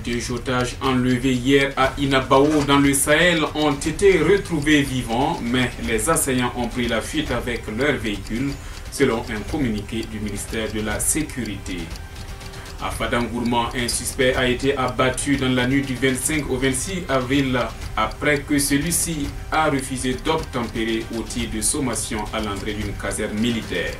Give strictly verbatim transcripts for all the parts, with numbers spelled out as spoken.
deux otages enlevés hier à Inabao dans le Sahel ont été retrouvés vivants, mais les assaillants ont pris la fuite avec leur véhicule, selon un communiqué du ministère de la Sécurité. À Fadangourma, un suspect a été abattu dans la nuit du vingt-cinq au vingt-six avril après que celui-ci a refusé d'obtempérer au tir de sommation à l'entrée d'une caserne militaire.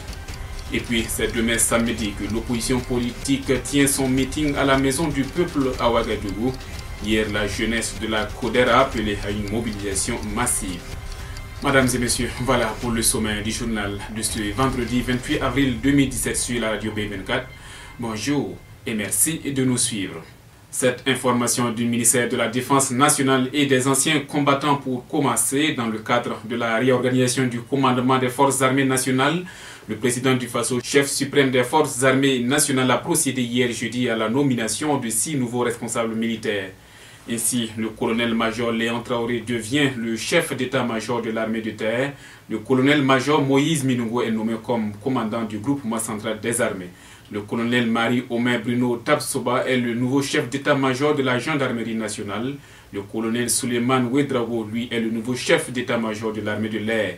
Et puis, c'est demain samedi que l'opposition politique tient son meeting à la Maison du Peuple à Ouagadougou. Hier, la jeunesse de la CODER a appelé à une mobilisation massive. Mesdames et messieurs, voilà pour le sommet du journal de ce vendredi vingt-huit avril deux mille dix-sept sur la radio B vingt-quatre. Bonjour et merci de nous suivre. Cette information du ministère de la Défense nationale et des anciens combattants pour commencer dans le cadre de la réorganisation du commandement des forces armées nationales. Le président du Faso, chef suprême des forces armées nationales, a procédé hier jeudi à la nomination de six nouveaux responsables militaires. Ainsi, le colonel-major Léon Traoré devient le chef d'état-major de l'armée de terre. Le colonel-major Moïse Minungo est nommé comme commandant du groupement central des armées. Le colonel Marie-Omer Bruno Tabsoba est le nouveau chef d'état-major de la gendarmerie nationale. Le colonel Suleiman Ouedraogo, lui, est le nouveau chef d'état-major de l'armée de l'air.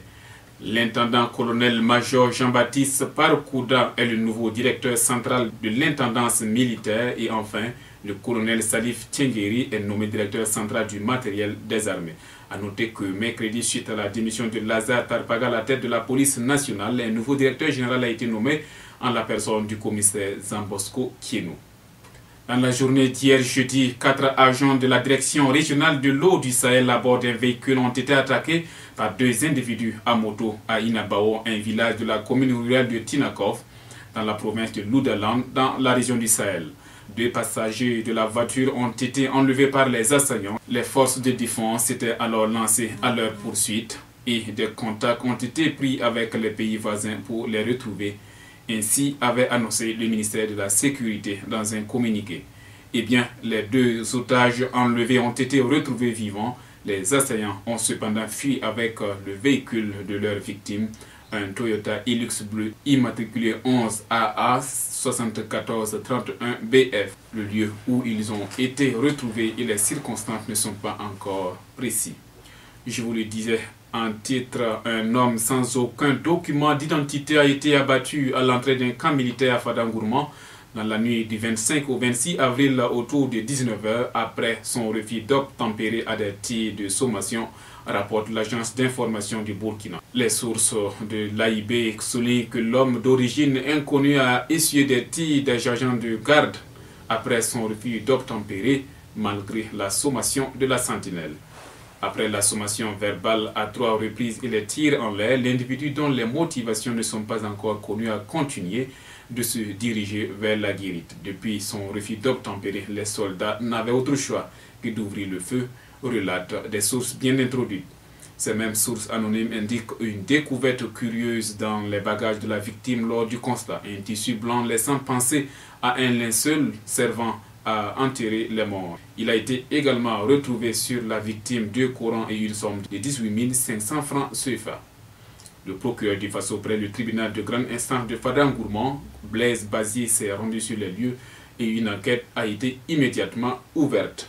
L'intendant-colonel-major Jean-Baptiste Parkouda est le nouveau directeur central de l'intendance militaire. Et enfin, le colonel Salif Tiengeri est nommé directeur central du matériel des armées. A noter que mercredi, suite à la démission de Lazare Tarpaga à la tête de la police nationale, un nouveau directeur général a été nommé en la personne du commissaire Zambosco Kienou. Dans la journée d'hier jeudi, quatre agents de la direction régionale de l'eau du Sahel à bord d'un véhicule ont été attaqués par deux individus à moto à Inabao, un village de la commune rurale de Tinakov, dans la province de Loudaland, dans la région du Sahel. Deux passagers de la voiture ont été enlevés par les assaillants. Les forces de défense s'étaient alors lancées à leur poursuite et des contacts ont été pris avec les pays voisins pour les retrouver. Ainsi avait annoncé le ministère de la Sécurité dans un communiqué. Eh bien, les deux otages enlevés ont été retrouvés vivants. Les assaillants ont cependant fui avec le véhicule de leur victime, un Toyota Hilux bleu immatriculé onze A A soixante-quatorze trente-et-un B F. Le lieu où ils ont été retrouvés et les circonstances ne sont pas encore précis. Je vous le disais en titre, un homme sans aucun document d'identité a été abattu à l'entrée d'un camp militaire à Fadangourma dans la nuit du vingt-cinq au vingt-six avril autour de dix-neuf heures après son refus d'obtempérer à des tirs de sommation, rapporte l'agence d'information du Burkina. Les sources de l'A I B soulignent que l'homme d'origine inconnue a essuyé des tirs des agents de garde après son refus d'obtempérer malgré la sommation de la sentinelle. Après la sommation verbale à trois reprises et les tirs en l'air, l'individu dont les motivations ne sont pas encore connues a continué de se diriger vers la guérite. Depuis son refus d'obtempérer, les soldats n'avaient autre choix que d'ouvrir le feu, relatent des sources bien introduites. Ces mêmes sources anonymes indiquent une découverte curieuse dans les bagages de la victime lors du constat. Un tissu blanc laissant penser à un linceul servant à enterrer les morts. Il a été également retrouvé sur la victime deux Corans et une somme de dix-huit mille cinq cents francs C F A. Le procureur du Faso auprès du tribunal de grande instance de Fadangourma, Blaise Bazier, s'est rendu sur les lieux et une enquête a été immédiatement ouverte.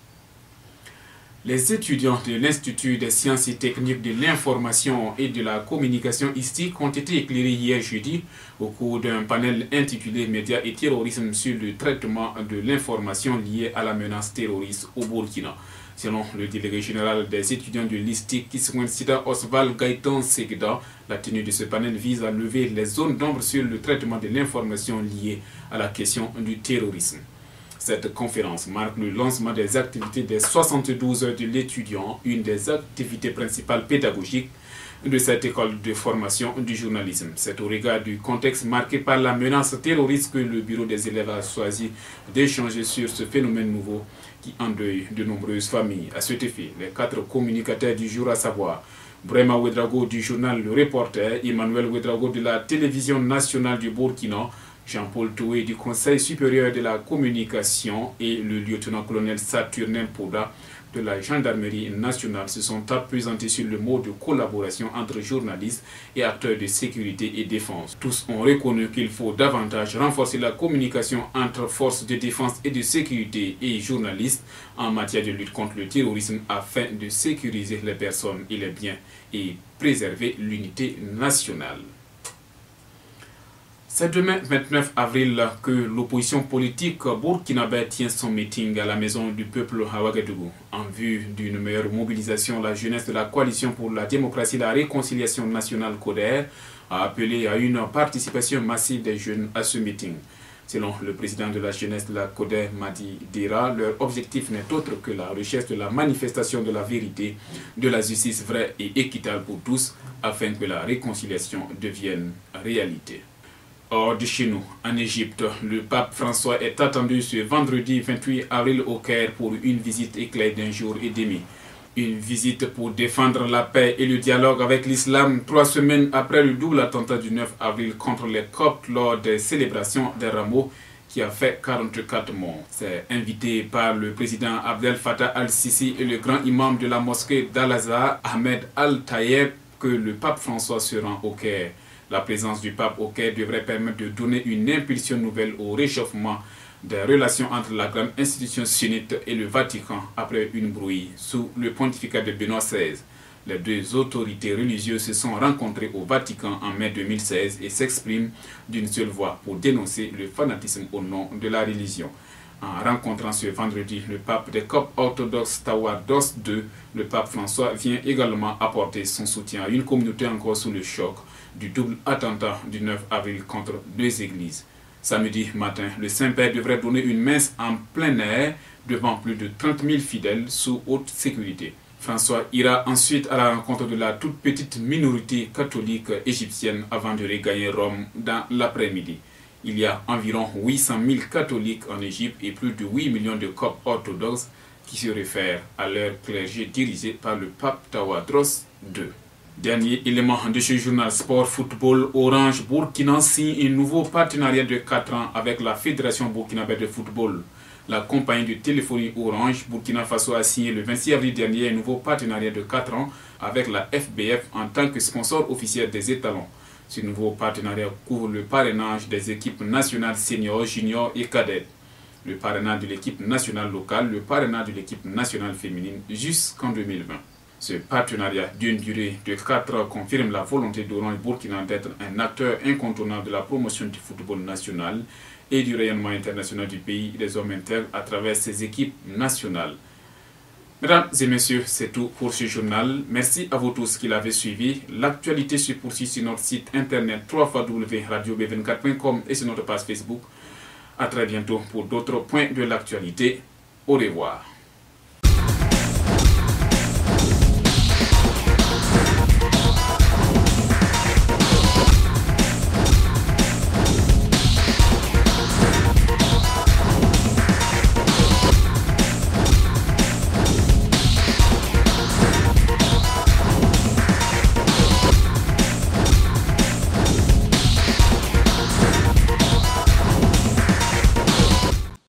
Les étudiants de l'Institut des sciences et techniques de l'information et de la communication I S T I C ont été éclairés hier jeudi au cours d'un panel intitulé « Médias et terrorisme » sur le traitement de l'information liée à la menace terroriste au Burkina. Selon le délégué général des étudiants de l'I S T I C, Kiswensida Osval Gaëtan Segda, la tenue de ce panel vise à lever les zones d'ombre sur le traitement de l'information liée à la question du terrorisme. Cette conférence marque le lancement des activités des soixante-douze heures de l'étudiant, une des activités principales pédagogiques de cette école de formation du journalisme. C'est au regard du contexte marqué par la menace terroriste que le bureau des élèves a choisi d'échanger sur ce phénomène nouveau qui endeuille de nombreuses familles. À cet effet, les quatre communicateurs du jour, à savoir Brema Ouedraogo du journal Le Reporter, Emmanuel Ouedraogo de la télévision nationale du Burkina, Jean-Paul Toué du Conseil supérieur de la communication et le lieutenant-colonel Saturnin Pouda de la gendarmerie nationale se sont appesantis sur le mode de collaboration entre journalistes et acteurs de sécurité et défense. Tous ont reconnu qu'il faut davantage renforcer la communication entre forces de défense et de sécurité et journalistes en matière de lutte contre le terrorisme afin de sécuriser les personnes et les biens et préserver l'unité nationale. C'est demain vingt-neuf avril que l'opposition politique burkinabé tient son meeting à la Maison du Peuple à Ouagadougou. En vue d'une meilleure mobilisation, la jeunesse de la Coalition pour la démocratie et la réconciliation nationale CODER a appelé à une participation massive des jeunes à ce meeting. Selon le président de la jeunesse de la CODER, Madi Dira, leur objectif n'est autre que la recherche de la manifestation de la vérité, de la justice vraie et équitable pour tous, afin que la réconciliation devienne réalité. Hors de chez nous, en Égypte, le pape François est attendu ce vendredi vingt-huit avril au Caire pour une visite éclair d'un jour et demi. Une visite pour défendre la paix et le dialogue avec l'islam trois semaines après le double attentat du neuf avril contre les Coptes lors des célébrations des Rameaux qui a fait quarante-quatre morts. C'est invité par le président Abdel Fattah al-Sisi et le grand imam de la mosquée d'Al-Azhar, Ahmed Al-Tayeb, que le pape François se rend au Caire. La présence du pape au Caire devrait permettre de donner une impulsion nouvelle au réchauffement des relations entre la grande institution sunnite et le Vatican après une brouille sous le pontificat de Benoît seize. Les deux autorités religieuses se sont rencontrées au Vatican en mai deux mille seize et s'expriment d'une seule voix pour dénoncer le fanatisme au nom de la religion. En rencontrant ce vendredi le pape des Coptes orthodoxes Tawadros deux, le pape François vient également apporter son soutien à une communauté encore sous le choc du double attentat du neuf avril contre deux églises. Samedi matin, le Saint-Père devrait donner une messe en plein air devant plus de trente mille fidèles sous haute sécurité. François ira ensuite à la rencontre de la toute petite minorité catholique égyptienne avant de regagner Rome dans l'après-midi. Il y a environ huit cent mille catholiques en Égypte et plus de huit millions de Coptes orthodoxes qui se réfèrent à leur clergé dirigé par le pape Tawadros deux. Dernier élément de ce journal Sport Football, Orange Burkina signe un nouveau partenariat de quatre ans avec la Fédération burkinabé de football. La compagnie de téléphonie Orange Burkina Faso a signé le vingt-six avril dernier un nouveau partenariat de quatre ans avec la F B F en tant que sponsor officiel des étalons. Ce nouveau partenariat couvre le parrainage des équipes nationales seniors, juniors et cadettes, le parrainage de l'équipe nationale locale, le parrainage de l'équipe nationale féminine jusqu'en deux mille vingt. Ce partenariat d'une durée de quatre ans confirme la volonté d'Orange Burkina d'être un acteur incontournable de la promotion du football national et du rayonnement international du pays et des hommes internes à travers ses équipes nationales. Mesdames et messieurs, c'est tout pour ce journal. Merci à vous tous qui l'avez suivi. L'actualité se poursuit sur notre site internet w w w point radio b vingt-quatre point com et sur notre page Facebook. À très bientôt pour d'autres points de l'actualité. Au revoir.